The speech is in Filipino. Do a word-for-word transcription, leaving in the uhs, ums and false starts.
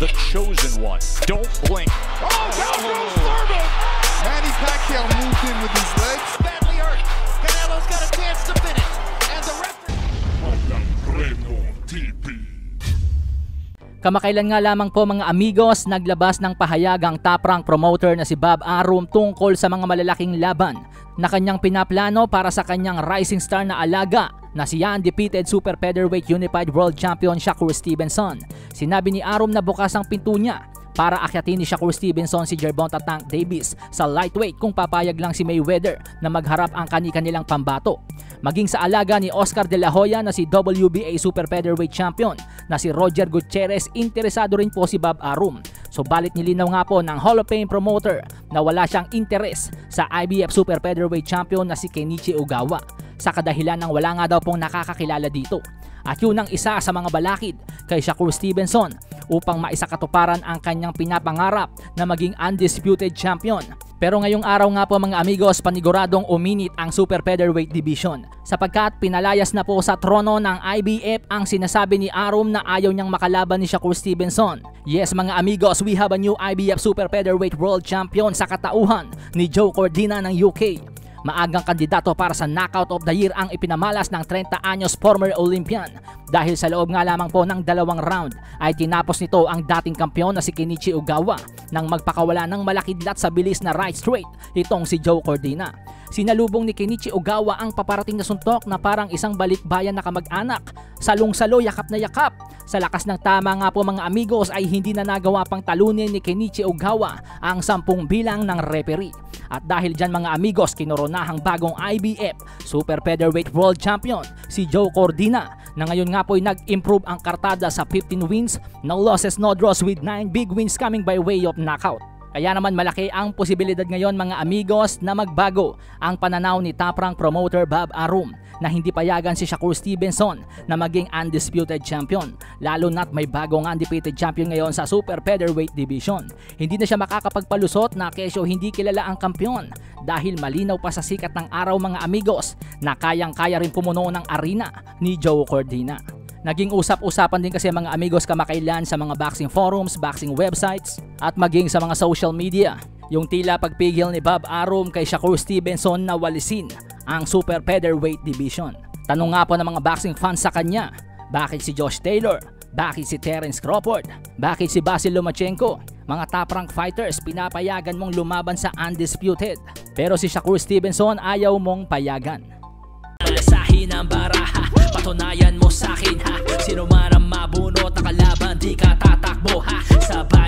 the chosen one. Don't blink. Oh, down goes Thurman! Manny Pacquiao moved in with his legs. Badly hurt. Canelo's got a chance to finish. And the referee... Walang Preno T V. Kamakailan nga lamang po mga amigos, naglabas ng pahayag ang top rank promoter na si Bob Arum tungkol sa mga malalaking laban na kanyang pinaplano para sa kanyang rising star na alaga na si undefeated Super Featherweight Unified World Champion Shakur Stevenson. Sinabi ni Arum na bukas ang pinto niya para akyatin ni Shakur Stevenson si Gervonta Tank Davis sa lightweight kung papayag lang si Mayweather na magharap ang kani-kanilang pambato. Maging sa alaga ni Oscar De La Hoya na si W B A Super Featherweight Champion na si Roger Gutierrez, interesado rin po si Bob Arum. Subalit nilinaw nga po ng Hall of Fame promoter na wala siyang interes sa I B F Super Featherweight Champion na si Kenichi Ogawa sa kadahilan ng wala nga daw pong nakakakilala dito. At yun ang isa sa mga balakid kay Shakur Stevenson upang maisakatuparan ang kanyang pinapangarap na maging undisputed champion. Pero ngayong araw nga po mga amigos, paniguradong uminit ang Super Featherweight Division sapagkat pinalayas na po sa trono ng I B F ang sinasabi ni Arum na ayaw niyang makalaban ni Shakur Stevenson. Yes mga amigos, we have a new I B F Super Featherweight World Champion sa katauhan ni Joe Cordina ng U K. Maagang kandidato para sa Knockout of the Year ang ipinamalas ng thirty anyos former Olympian dahil sa loob nga lamang po ng dalawang round ay tinapos nito ang dating kampiyon na si Kenichi Ogawa nang magpakawala ng malakidlat sa bilis na right straight itong si Joe Cordina. Sinalubong ni Kenichi Ogawa ang paparating na suntok na parang isang balikbayan na kamag-anak. Salong-salo, yakap na yakap. Sa lakas ng tama nga po mga amigos ay hindi na nagawa pang talunin ni Kenichi Ogawa ang sampung bilang ng referee. At dahil dyan mga amigos, kinoronahang bagong I B F Super Featherweight World Champion si Joe Cordina na ngayon nga po ay nag-improve ang kartada sa fifteen wins, no losses, no draws with nine big wins coming by way of knockout. Kaya naman malaki ang posibilidad ngayon mga amigos na magbago ang pananaw ni top rank promoter Bob Arum na hindi payagan si Shakur Stevenson na maging undisputed champion, lalo na't may bagong undefeated champion ngayon sa Super Featherweight Division. Hindi na siya makakapagpalusot na kesyo hindi kilala ang kampiyon dahil malinaw pa sa sikat ng araw mga amigos na kayang-kaya rin pumuno ng arena ni Joe Cordina. Naging usap-usapan din kasi mga amigos kamakailan sa mga boxing forums, boxing websites at maging sa mga social media yung tila pagpigil ni Bob Arum kay Shakur Stevenson na walisin ang Super Featherweight Division. Tanong nga po ng mga boxing fans sa kanya, bakit si Josh Taylor? Bakit si Terence Crawford? Bakit si Basil Lomachenko? Mga top rank fighters pinapayagan mong lumaban sa undisputed, pero si Shakur Stevenson ayaw mong payagan. Alasahin ang baraha, patunayan mo sa'kin ha. Sino man ang mabunot na kalaban, di ka tatakbo ha. Sa